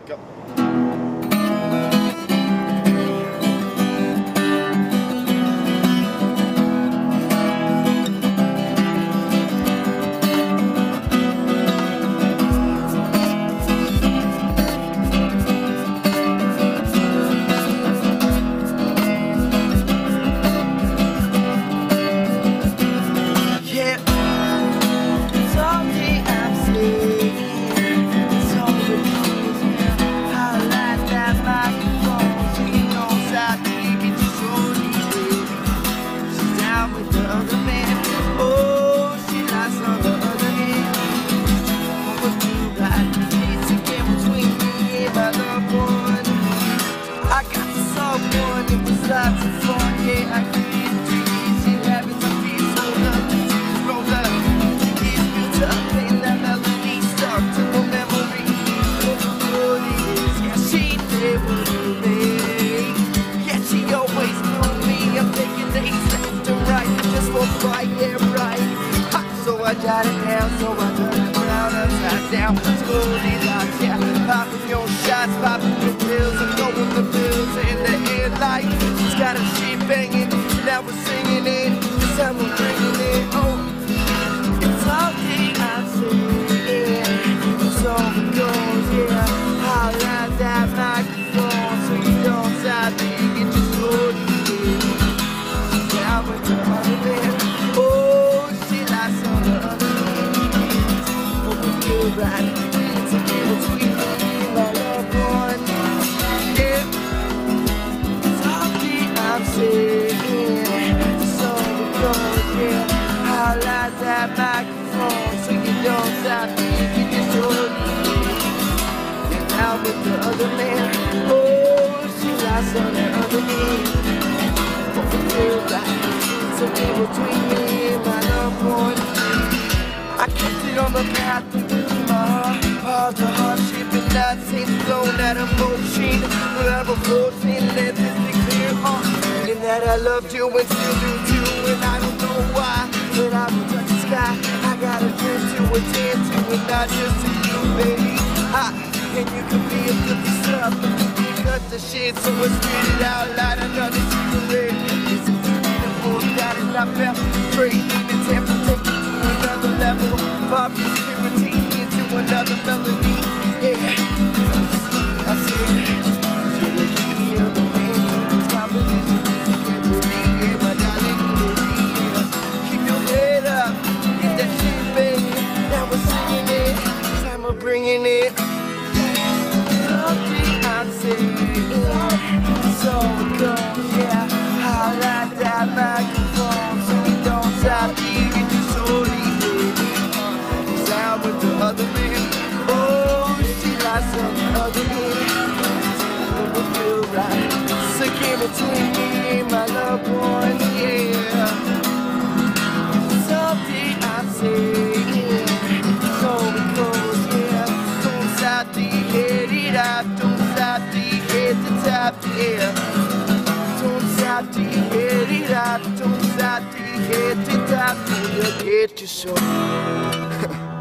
Go. Lots of fun, yeah, I feel easy having to be so roll up, it's built up, and that melody stuck to my memory. What it is, yeah, she never knew me. Yeah, she always knew me. I'm taking days left and right, just for right, yeah, right. Ha, so I jot it down, so I turn it around, upside down. Slowly locked, yeah, popping your shots, popping your pills, and throwing the pills in the air like. Got a sheet banging, now we're singing it. This time we're bringing it. Oh, it's all the I'm saying. So it goes, yeah. Holler at that microphone so you don't stop thinking, just hold it. Down with the other man. Oh, she likes on the other hand. Oh, we feel right. It's a little sweet, my loved one. Yeah. I'm saying, so it goes, yeah. Holler at that microphone so you don't stop thinking, just hold it. And now with the other man, oh, she lies on the other hand. But we feel like it's a thing between me and my loved one. I kept it on the path through my heart, all the hardship and nonsense, blown that emotion, that emotion, let this be clear, and that I loved you and still do too, and I don't know why, but I will touch the sky, I got a dream to attend to, and not just to you, baby, and you can be a good stuff, you cut the shit, so I spit it out loud, another secret, it's a beautiful, got it, I felt free, and temper, take it to another level, pop your spirity into another melody, yeah, I said, bringing it. Something I'm saying, so it goes, yeah. Holler at that microphone so we don't stop thinking, just hold it. Sound with the other man. Oh, she lies on the other man. It will feel right. It's a game between me and my loved one, yeah. Something I'm saying, so it goes. Don't stop the head to top, yeah. Don't stop the head it up. Don't stop the head to top. You'll get your soul.